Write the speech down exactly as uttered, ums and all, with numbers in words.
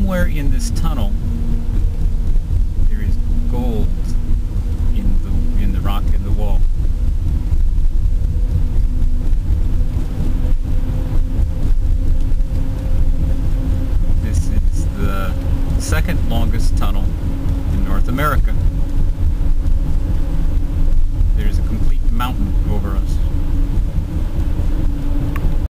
somewhere in this tunnel there is gold in the in the rock in the wall. This is the second longest tunnel in North America. There's a complete mountain over us.